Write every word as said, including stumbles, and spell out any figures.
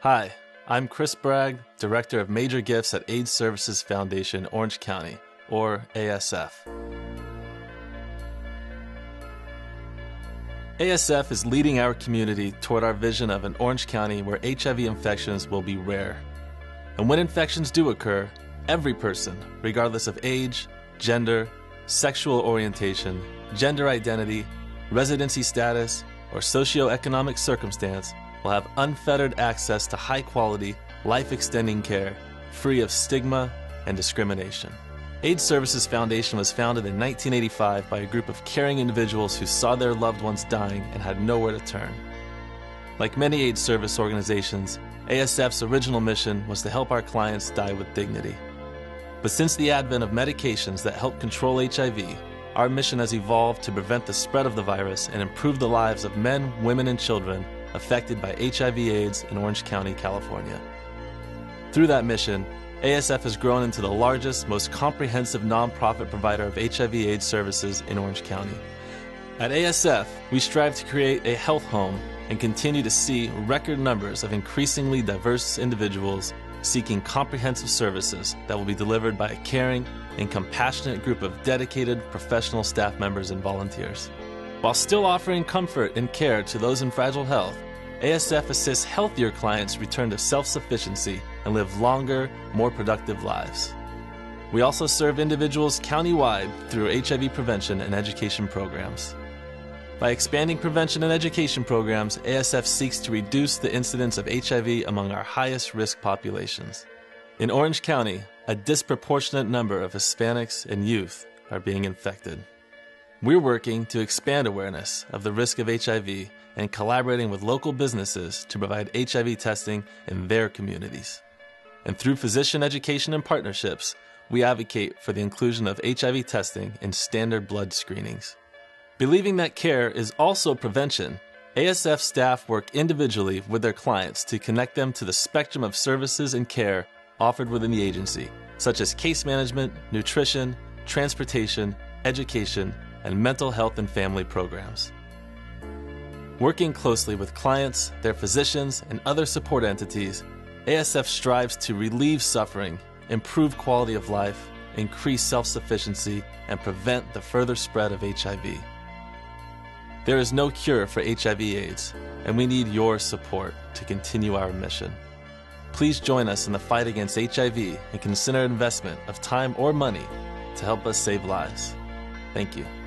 Hi, I'm Chris Bragg, Director of Major Gifts at AIDS Services Foundation, Orange County, or A S F. A S F is leading our community toward our vision of an Orange County where H I V infections will be rare. And when infections do occur, every person, regardless of age, gender, sexual orientation, gender identity, residency status, or socioeconomic circumstance, will have unfettered access to high-quality, life-extending care, free of stigma and discrimination. AIDS Services Foundation was founded in nineteen eighty-five by a group of caring individuals who saw their loved ones dying and had nowhere to turn. Like many AIDS service organizations, A S F's original mission was to help our clients die with dignity. But since the advent of medications that help control H I V, our mission has evolved to prevent the spread of the virus and improve the lives of men, women, and children affected by H I V AIDS in Orange County, California. Through that mission, A S F has grown into the largest, most comprehensive nonprofit provider of H I V AIDS services in Orange County. At A S F, we strive to create a health home and continue to see record numbers of increasingly diverse individuals seeking comprehensive services that will be delivered by a caring and compassionate group of dedicated professional staff members and volunteers. While still offering comfort and care to those in fragile health, A S F assists healthier clients return to self-sufficiency and live longer, more productive lives. We also serve individuals countywide through H I V prevention and education programs. By expanding prevention and education programs, A S F seeks to reduce the incidence of H I V among our highest risk populations. In Orange County, a disproportionate number of Hispanics and youth are being infected. We're working to expand awareness of the risk of H I V and collaborating with local businesses to provide H I V testing in their communities. And through physician education and partnerships, we advocate for the inclusion of H I V testing in standard blood screenings. Believing that care is also prevention, A S F staff work individually with their clients to connect them to the spectrum of services and care offered within the agency, such as case management, nutrition, transportation, education, and mental health and family programs. Working closely with clients, their physicians, and other support entities, A S F strives to relieve suffering, improve quality of life, increase self-sufficiency, and prevent the further spread of H I V. There is no cure for H I V AIDS, and we need your support to continue our mission. Please join us in the fight against H I V and consider investment of time or money to help us save lives. Thank you.